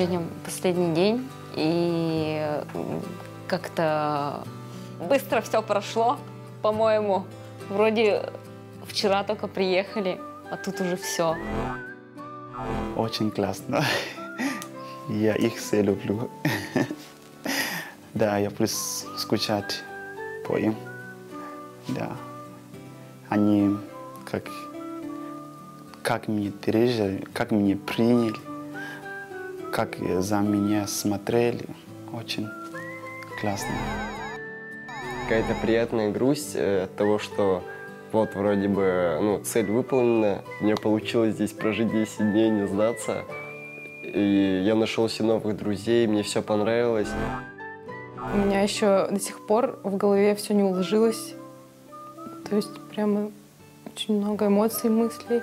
последний день, и как-то быстро все прошло, по-моему. Вроде вчера только приехали, а тут уже все. Очень классно. Я их все люблю. Да, я буду скучать по им. Да. Они как меня пережили, как меня приняли, как за меня смотрели. Очень классно. Какая-то приятная грусть от того, что вот вроде бы цель выполнена, мне получилось здесь прожить 10 дней, не сдаться. И я нашел себе новых друзей, мне все понравилось. У меня еще до сих пор в голове все не уложилось. То есть прямо очень много эмоций, мыслей,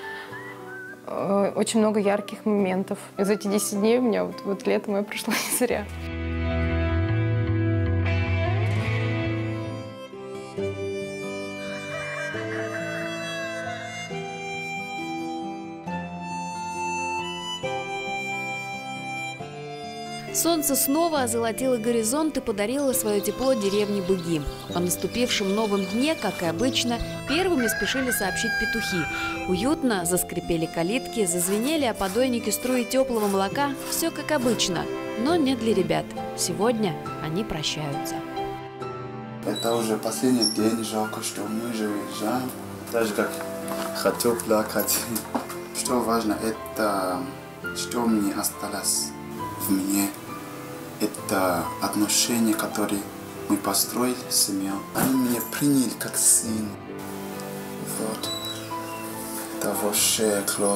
очень много ярких моментов. И за эти 10 дней у меня вот лето мое прошло не зря. Солнце снова озолотило горизонт и подарило свое тепло деревне Быги. О наступившем новом дне, как и обычно, первыми спешили сообщить петухи. Уютно заскрипели калитки, зазвенели о подойнике струи теплого молока. Все как обычно, но не для ребят. Сегодня они прощаются. Это уже последний день, жалко, что мы же уезжаем. Даже как хотел плакать. Что важно, это что мне осталось в мне. Это отношения, которые мы построили с семьей. Они меня приняли как сын. Вот. Это вообще клево.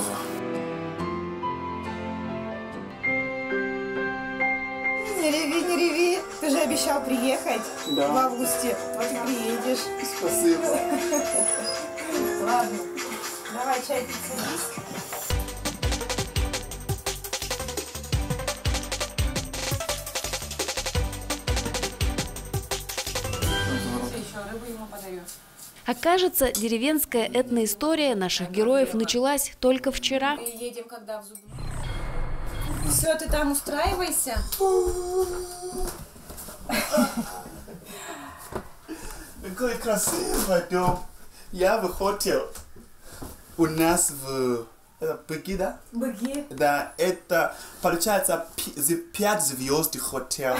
Не реви, не реви. Ты же обещал приехать в августе. Вот и приедешь. Спасибо. Ладно. Давай чай пить, садись. Окажется, деревенская этноистория наших героев началась только вчера. Все, ты там устраивайся. Какой красивый дом. Я бы хотел. У нас в Быги, да? Быги. Да, это получается 5 звезд хотел.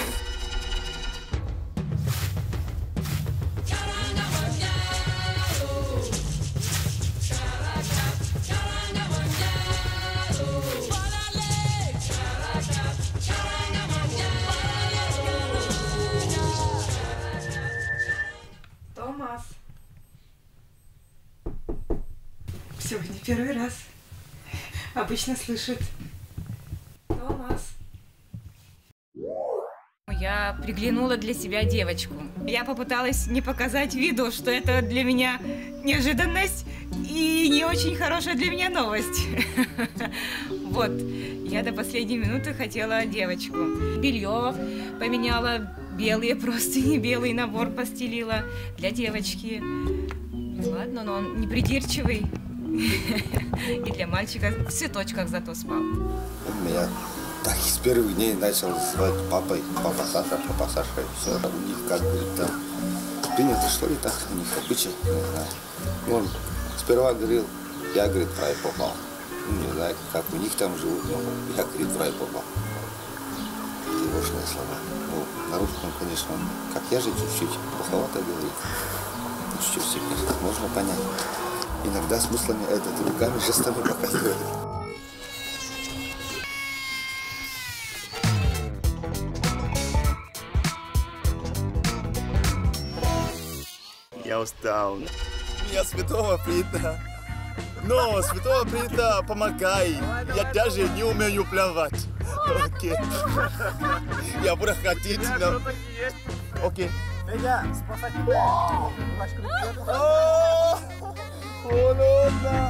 Томас. Сегодня первый раз. Обычно слышит. Томас. Я приглянула для себя девочку. Я попыталась не показать виду, что это для меня неожиданность и не очень хорошая для меня новость. Вот, я до последней минуты хотела девочку. Белье поменяла, белые простыни, белый набор постелила для девочки. Ладно, но он не придирчивый. И для мальчика в цветочках зато спал. Меня так с первых дней начал звать папой, папа Саша, все, у них как говорит, там принято, что ли, так, у них обычай, не знаю. Он сперва говорил, я, говорит, в рай попал. Не знаю, как у них там живут, но я, говорит, в рай попал. Егошные слова. Ну, на русском, конечно, как я же чуть-чуть плоховато говорит. Чуть-чуть можно понять. Иногда смыслами этот руками, жестами показывает. Я устал. Я святого Прита. Но святого Прита помогай. Я даже не умею плавать. Окей. Я буду ходить, но... Окей. Холодно.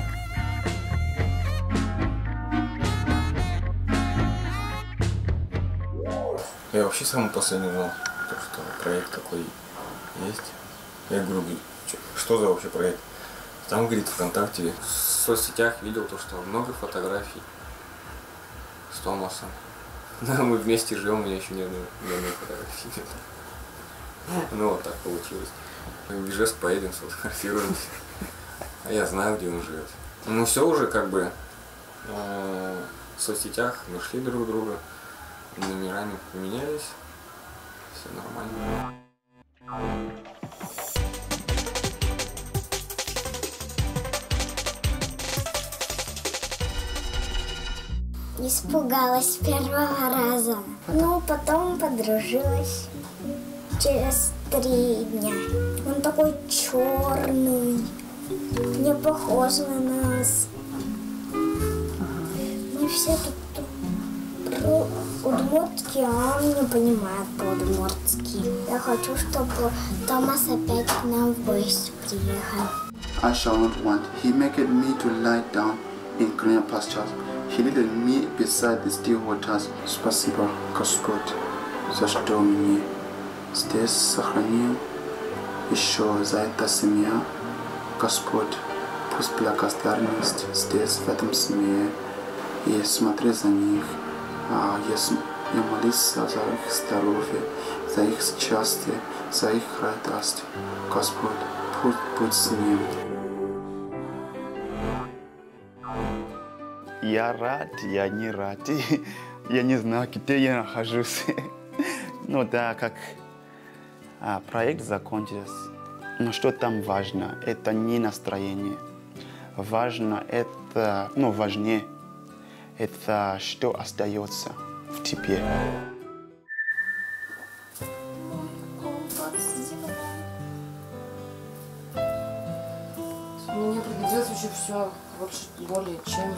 Я вообще самый последний узнал, что проект такой есть. Я говорю, что за вообще проект? Там, говорит, ВКонтакте, в соцсетях видел то, что много фотографий с Томасом. Да, мы вместе живем, у меня еще ни одной фотографии нет. Ну вот так получилось. В Ижевск поедем, сфотографируемся. А я знаю, где он живет. Ну все уже как бы в соцсетях нашли друг друга, номерами поменялись, все нормально. Испугалась первого раза. Ну, потом подружилась через 3 дня. Он такой черный, не похож на нас. Мы все тут удмуртские, а он не понимает по-удмуртски. Я хочу, чтобы Томас опять к нам в гости приехал. I shall not want. He made me to lie down in green pastures. He led me beside the still waters. Спасибо, Господь, за что мне здесь сохранил. Еще за это семья. Господь, пусть благодарность здесь, в этом семье. И смотри за них. Я молюсь за их здоровье, за их счастье, за их радость. Господь, пусть будь с ним. Я рад, я не рад. Я не знаю, где я нахожусь. Ну да, как проект закончился. Но что там важно? Это не настроение. Важно это, важнее. Это что остается в тебе. Мне пригодилось вообще все, больше более чем.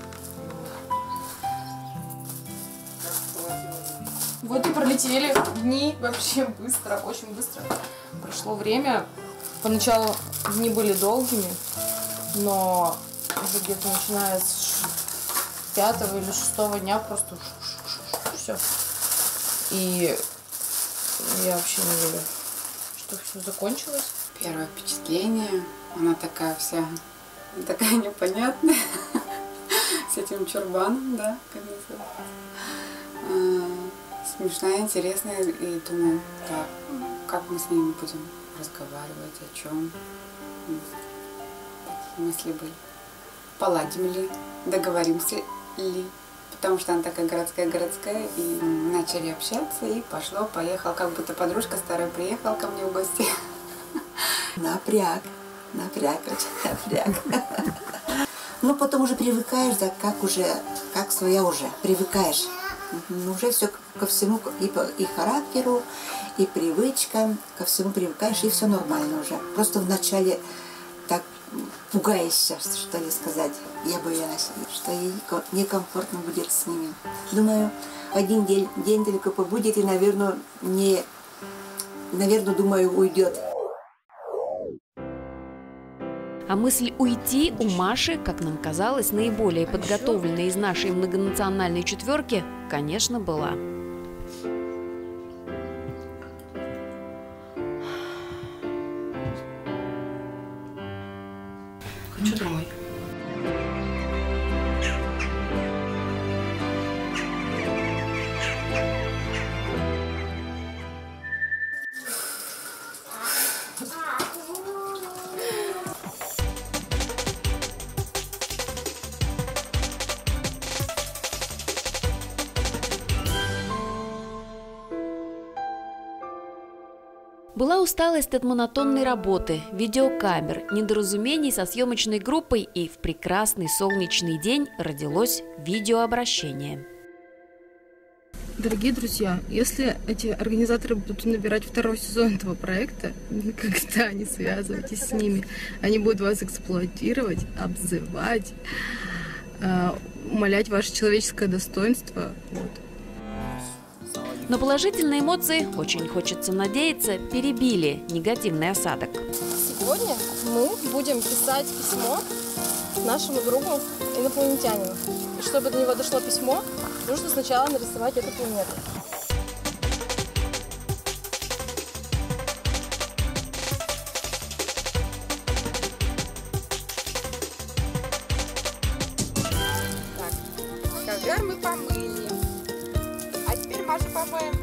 Вот и пролетели дни вообще быстро, очень быстро. Прошло время. Поначалу дни были долгими, но уже где-то начиная с 5-го или 6-го дня просто все. И я вообще не верю, что все закончилось. Первое впечатление, она такая вся, такая непонятная, с этим чурбаном, да, как называется. Смешная, интересная, и думаю, так, как мы с ними будем разговаривать, о чем. Такие мысли были. Поладим ли, договоримся ли, потому что она такая городская, и начали общаться, и поехал, как будто подружка старая приехала ко мне в гости. Напряг, очень напряг. Но потом уже привыкаешь, да, как своя уже, привыкаешь. Уже все ко всему, и по характеру, и привычкам, ко всему привыкаешь, и все нормально уже. Просто вначале так пугаешься, что ли сказать. Я боялась, что ей некомфортно будет с ними. Думаю, один день только побудет, и, наверное, думаю, уйдет. А мысль уйти у Маши, как нам казалось, наиболее подготовленной из нашей многонациональной четверки, конечно, была. Хочу домой. Была усталость от монотонной работы, видеокамер, недоразумений со съемочной группой, и в прекрасный солнечный день родилось видеообращение. Дорогие друзья, если эти организаторы будут набирать 2-й сезон этого проекта, никогда не связывайтесь с ними. Они будут вас эксплуатировать, обзывать, умалять ваше человеческое достоинство. Вот. Но положительные эмоции, очень хочется надеяться, перебили негативный осадок. Сегодня мы будем писать письмо нашему другу инопланетянину. И чтобы до него дошло письмо, нужно сначала нарисовать эту планету. Так, ковер мы помыли. Паша, помоем.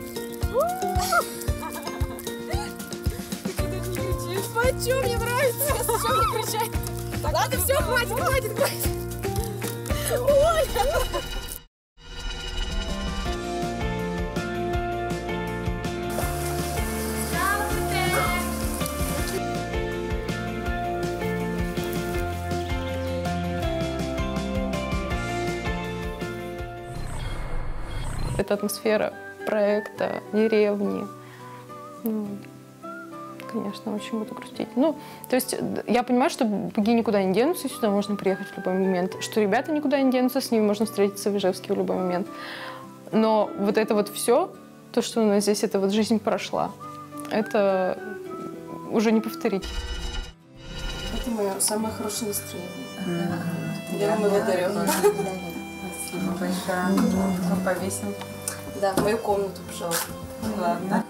Почему мне нравится? Что мне кричать? Ладно, все, хватит. Оля! Это атмосфера проекта, деревни. Ну, конечно, очень буду грустить. Ну, то есть я понимаю, что буги никуда не денутся, сюда можно приехать в любой момент, что ребята никуда не денутся, с ними можно встретиться в Ижевске в любой момент. Но вот это вот все, то, что у нас здесь, это вот жизнь прошла, это уже не повторить. Это мое самое хорошее настроение. Я вам благодарю. Спасибо большое. Повесим. Да, в мою комнату, пожалуйста. Ладно.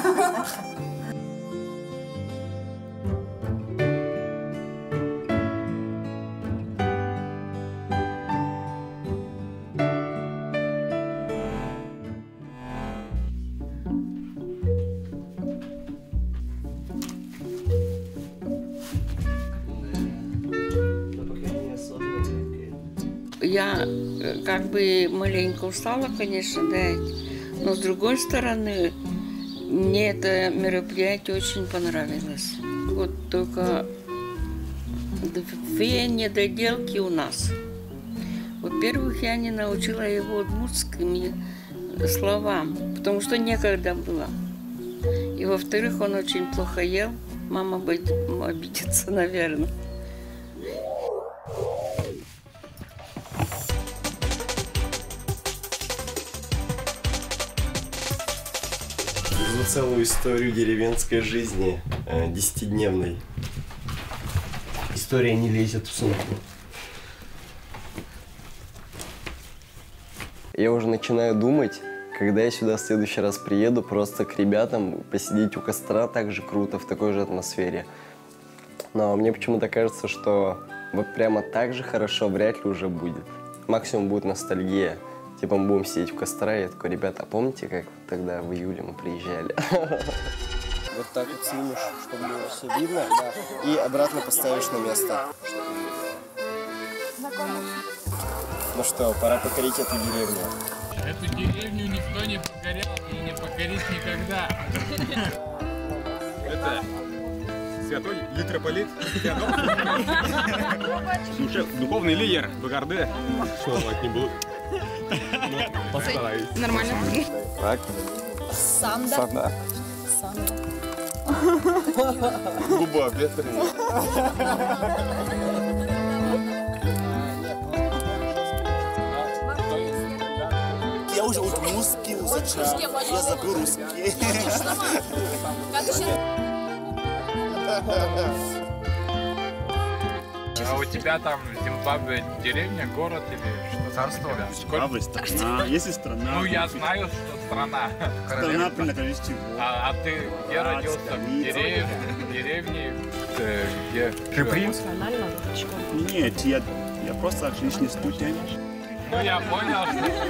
Я как бы маленько устала, конечно, да, но с другой стороны, мне это мероприятие очень понравилось. Вот только две недоделки у нас. Во-первых, я не научила его удмуртскими словам, потому что некогда было. И во-вторых, он очень плохо ел. Мама обидится, наверное. Целую историю деревенской жизни, 10-дневной. История не лезет в сумку. Я уже начинаю думать, когда я сюда в следующий раз приеду, просто к ребятам посидеть у костра так же круто, в такой же атмосфере. Но мне почему-то кажется, что вот прямо так же хорошо вряд ли уже будет. Максимум будет ностальгия. Типа мы будем сидеть у костра, и я такой, ребята, помните, как вот тогда в июле мы приезжали? Вот так вот снимешь, чтобы было все видно, да, и обратно поставишь на место. Ну что, пора покорить эту деревню. Эту деревню никто не покорял и не покорит никогда. Это святой митрополит Феодор. Слушай, духовный лидер Багарды. Что от не будет? Нормально. Так. Санда. Санда. Губа ветреная. Я уже удмуртский изучал. Я забыл русский. А у тебя там в Зимбабве деревня, город или что? Царство. Сколько? Страна. Если страна. Ну, я знаю, что страна. Страна принадлежит чего? А ты где родился? В деревне? Где? Шиприн? Нет, я просто отличный студент. Ну, я понял,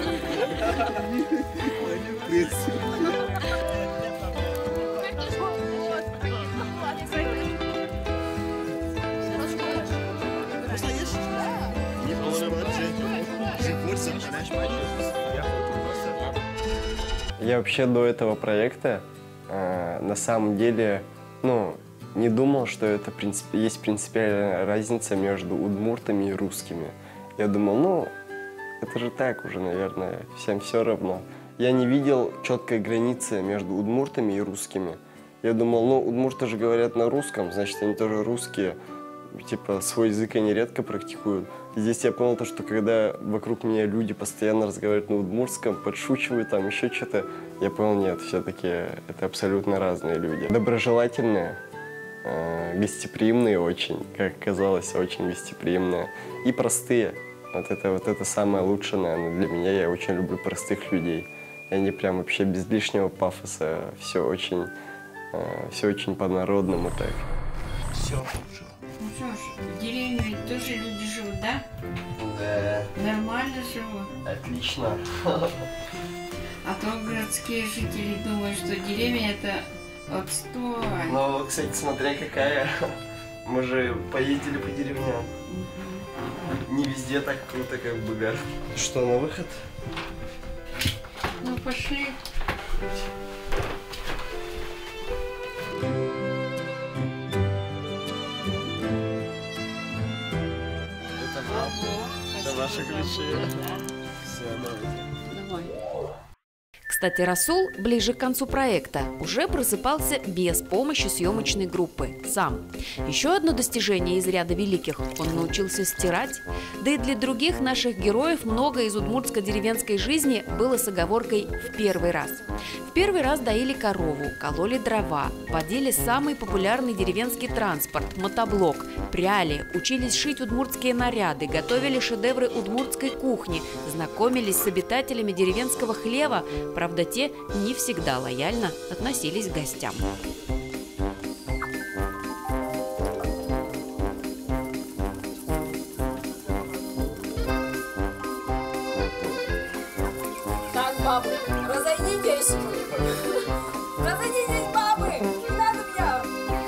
Я вообще до этого проекта на самом деле, ну, не думал, что это есть принципиальная разница между удмуртами и русскими. Я думал, ну, это же так уже, наверное, всем все равно. Я не видел четкой границы между удмуртами и русскими. Я думал, ну, удмурты же говорят на русском, значит, они тоже русские. Типа, свой язык они редко практикуют. И здесь я понял то, что когда вокруг меня люди постоянно разговаривают на удмуртском, подшучивают там, еще что-то, я понял, нет, все-таки это абсолютно разные люди. Доброжелательные, гостеприимные очень, как оказалось, очень гостеприимные. И простые. Вот это самое лучшее, наверное, для меня. Я очень люблю простых людей. И они прям вообще без лишнего пафоса. Все очень по-народному так. Все. Ну что ж, в деревне тоже люди живут, да? Да. Нормально живут. Отлично. А то городские жители думают, что деревня это отстой. Но, кстати, смотря какая. Мы же поездили по деревням. Не везде так круто, как в БГ. Что, на выход? Ну, пошли. Это ваши ключи. Все, давайте. Давай. Кстати, Расул ближе к концу проекта уже просыпался без помощи съемочной группы, сам. Еще одно достижение из ряда великих – он научился стирать. Да и для других наших героев много из удмуртской деревенской жизни было с оговоркой «в первый раз». В первый раз доили корову, кололи дрова, водили самый популярный деревенский транспорт – мотоблок, пряли, учились шить удмуртские наряды, готовили шедевры удмуртской кухни, знакомились с обитателями деревенского хлева. Правда, те не всегда лояльно относились к гостям. Так, бабы, разойдитесь! Разойдитесь, бабы! Не надо меня!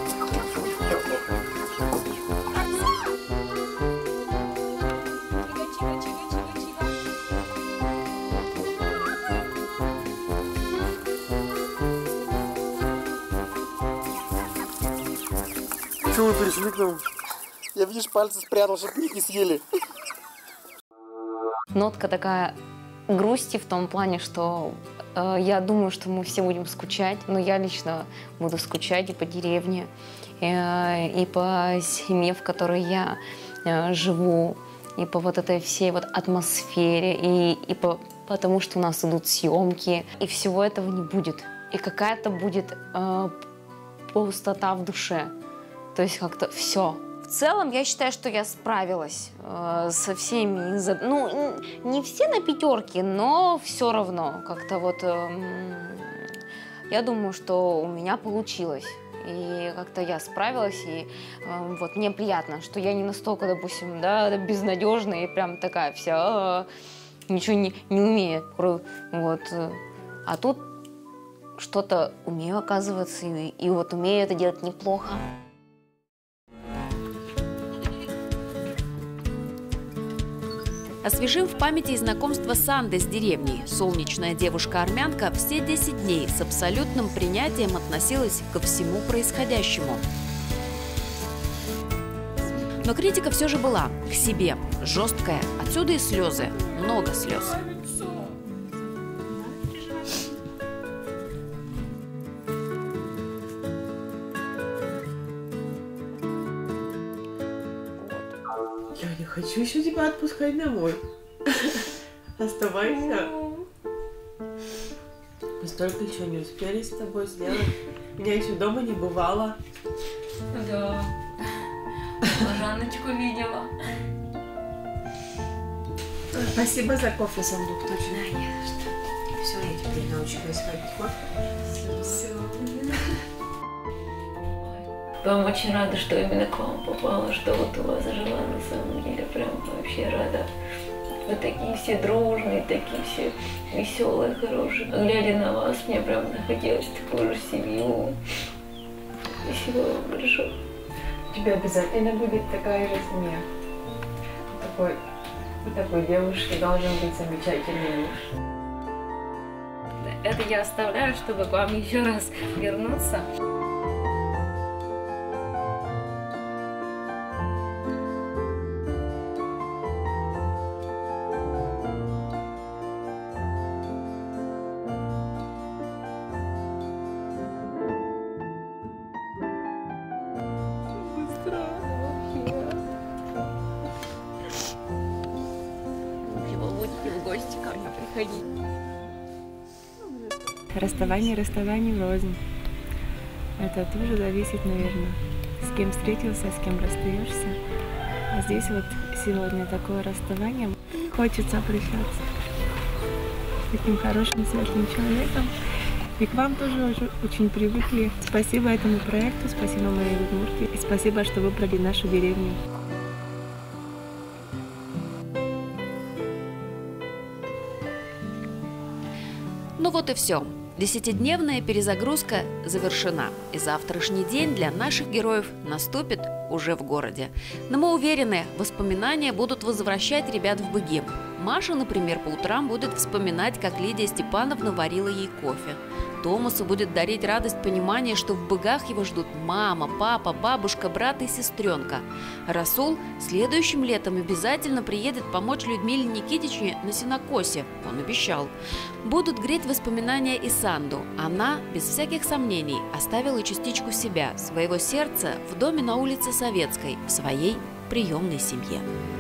Чего вы пришли к нам? Я, видишь, пальцы спрятал, чтобы их не съели. Нотка такая грусти в том плане, что я думаю, что мы все будем скучать, но я лично буду скучать и по деревне, и по семье, в которой я живу, и по вот этой всей вот атмосфере, и потому что у нас идут съемки, и всего этого не будет. И какая-то будет пустота в душе. То есть как-то все. В целом, я считаю, что я справилась со всеми. Ну, не все на пятерке, но все равно. Как-то вот я думаю, что у меня получилось. И как-то я справилась, и вот мне приятно, что я не настолько, допустим, да, безнадежная и прям такая вся, ничего не умею. Вот. А тут что-то умею, оказывается, и вот умею это делать неплохо. Освежим в памяти и знакомство Санды с деревней. Солнечная девушка-армянка все 10 дней с абсолютным принятием относилась ко всему происходящему. Но критика все же была к себе, жесткая. Отсюда и слезы, много слез. Я не хочу еще тебя отпускать домой. Оставайся. Мы столько еще не успели с тобой сделать. Меня еще дома не бывало. Да. Жанночку видела. Спасибо за кофе, Сандук, точно. Да, не за что. Все, я теперь научилась ходить кофе. Все. Вам очень рада, что именно к вам попала, что вот у вас жила на самом деле. Прям вообще рада. Вы такие все дружные, такие все веселые, хорошие. Глядя на вас, мне прям захотелось такую же семью. Спасибо вам большое. У тебя обязательно будет такая же семья. У такой девушки должен быть замечательный муж. Это я оставляю, чтобы к вам еще раз вернуться. Расставание рознь. Это тоже зависит, наверное, с кем встретился, с кем расстаешься. А здесь вот сегодня такое расставание. Хочется прощаться с таким хорошим, светлым человеком. И к вам тоже уже очень привыкли. Спасибо этому проекту, спасибо моей Удмуртии. И спасибо, что выбрали нашу деревню. Ну вот и все. 10-дневная перезагрузка завершена. И завтрашний день для наших героев наступит уже в городе. Но мы уверены, воспоминания будут возвращать ребят в Быги. Маша, например, по утрам будет вспоминать, как Лидия Степановна варила ей кофе. Томасу будет дарить радость понимания, что в Быгах его ждут мама, папа, бабушка, брат и сестренка. Расул следующим летом обязательно приедет помочь Людмиле Никитичне на сенокосе, он обещал. Будут греть воспоминания и Санду. Она, без всяких сомнений, оставила частичку себя, своего сердца в доме на улице Советской, в своей приемной семье.